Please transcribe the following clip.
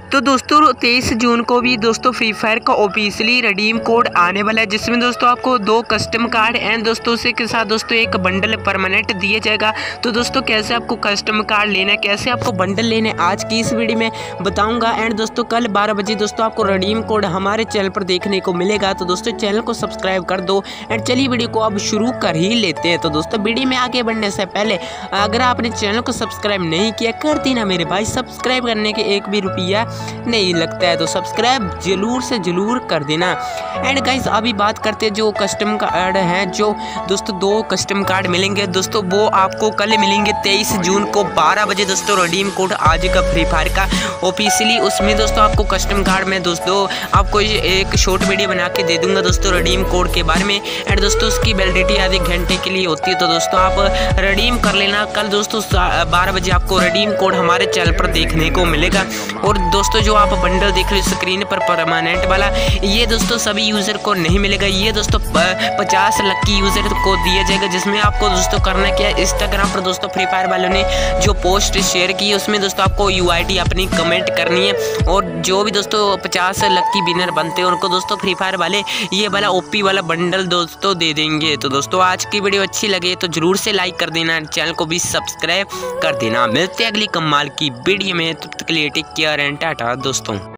तो दोस्तों 23 जून को भी दोस्तों फ्री फायर का ऑफिशियली रिडीम कोड आने वाला है, जिसमें दोस्तों आपको 2 कस्टम कार्ड एंड दोस्तों उसी के साथ दोस्तों एक बंडल परमानेंट दिया जाएगा। तो दोस्तों कैसे आपको कस्टम कार्ड लेना है, कैसे आपको बंडल लेने, आज की इस वीडियो में बताऊंगा। एंड दोस्तों कल 12 बजे दोस्तों आपको रिडीम कोड हमारे चैनल पर देखने को मिलेगा। तो दोस्तों चैनल को सब्सक्राइब कर दो एंड चलिए वीडियो को अब शुरू कर ही लेते हैं। तो दोस्तों वीडियो में आगे बढ़ने से पहले अगर आपने चैनल को सब्सक्राइब नहीं किया कर देना मेरे भाई, सब्सक्राइब करने के एक भी रुपया नहीं लगता है, तो सब्सक्राइब जरूर से जरूर कर देना। एंड गाइस अभी बात करते हैं जो कस्टम कार्ड हैं, जो दोस्तों 2 कस्टम कार्ड मिलेंगे दोस्तों, वो आपको कल मिलेंगे 23 जून को 12 बजे दोस्तों रिडीम कोड आज का फ्री फायर का ऑफिशियली। उसमें दोस्तों आपको कस्टम कार्ड में दोस्तों आपको एक शॉर्ट वीडियो बना के दे दूंगा दोस्तों रिडीम कोड के बारे में। एंड दोस्तों उसकी वैलिडिटी आधे घंटे के लिए होती है, तो दोस्तों आप रिडीम कर लेना। कल दोस्तों 12 बजे आपको रिडीम कोड हमारे चैनल पर देखने को मिलेगा। और दोस्तों जो आप बंडल देख रहे हो स्क्रीन पर परमानेंट वाला, ये दोस्तों सभी यूजर को नहीं मिलेगा, ये दोस्तों 50 लकी यूजर को दिया जाएगा। जिसमें आपको दोस्तों करना क्या है, इंस्टाग्राम पर दोस्तों फ्री फायर वालों ने जो पोस्ट शेयर की है उसमें दोस्तों आपको UID अपनी कमेंट करनी है। और जो भी दोस्तों 50 लकी विनर बनते हैं उनको दोस्तों फ्री फायर वाले ये वाला OP वाला बंडल दोस्तों दे देंगे। तो दोस्तों आज की वीडियो अच्छी लगे तो जरूर से लाइक कर देना, चैनल को भी सब्सक्राइब कर देना। मिलते हैं अगली कमाल की वीडियो में, तब तक के लिए टेक केयर एंड टाटा दोस्तों।